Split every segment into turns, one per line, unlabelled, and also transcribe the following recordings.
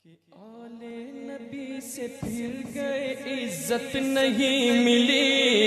کہ آلے نبی سے پھر گئے عزت نہیں ملی،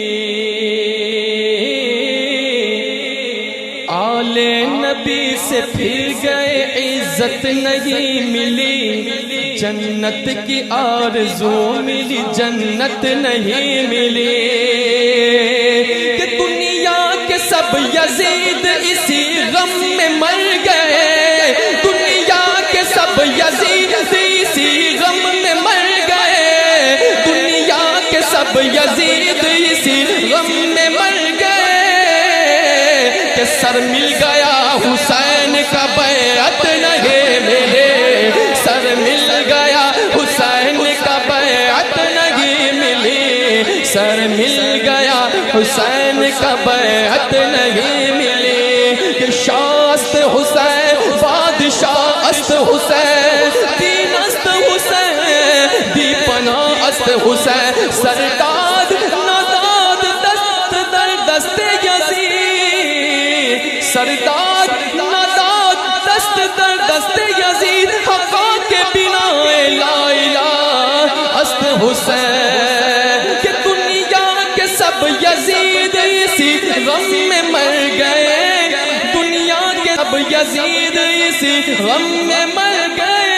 آلے نبی سے پھر گئے عزت نہیں ملی، جنت کی آرزو ملی جنت نہیں ملی، کہ دنیا کے سب یزید اسی غم میں مر گئے، دنیا کے سب یزید اسی غم میں مر گئے، دنیا کے سب یزید اسی غم میں مر گئے، کہ سر مل گیا حسین کا بیعت نہیں ملے، سر مل گیا حسین کا بیعت نہیں ملی، سر مل گیا حسین کا بیعت نہیں ملی، کہ شاہ است حسین بادشاہ است حسین دین است حسین دی پناہ است حسین، سرداد ناداد دست در دست یزید، سرداد ناداد دست در دست یزید، حقا کے بنا لا الہ است حسین، کہ دنیا کے سب یزید اسی غم میں مر گئے، دنیا کے سب یزید اسی غم میں مر گئے،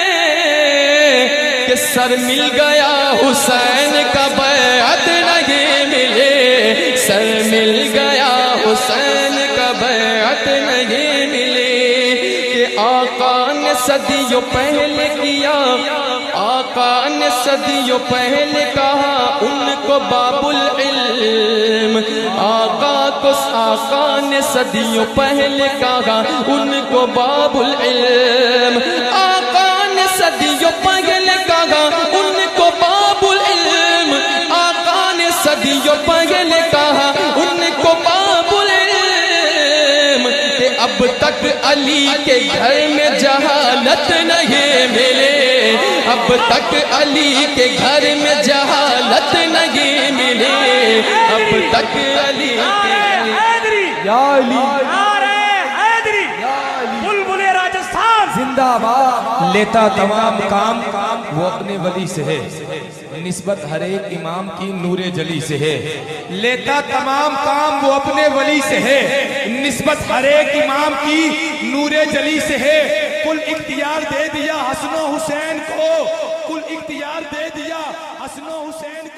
کہ سر مل گیا حسین کا بیعت نہیں ملے، سر مل گیا حسین کا بیعت نہیں ملی، کہ آقا نے صدیوں پہلے کیا، آقا نے صدیوں پہلے کہا ان کو باب العلم، آقا نے صدیوں پہلے کہا ان کو باب العلم، آقا نے صدیوں پہلے کہا ان کو باب العلم، آقا نے صدیوں پہلے کہا ان کو باب العلم، کہ اب تک علی کے گھر میں جہالت نہیں ملے، اب تک علی کے گھر میں جہالت نہیں ملے، اب تک علی کے گھر
یا علی حیدری بلبل راجستھان زندہ باد، لیتا تمام کام وہ اپنے ولی سے ہے، نسبت ہر ایک امام کی نور جلی سے ہے، لیتا تمام کام وہ اپنے ولی سے ہے، نسبت ہر ایک امام کی نور جلی سے ہے، کل اختیار دے دیا حسن و حسین کو، کل اختیار دے دیا حسن و حسین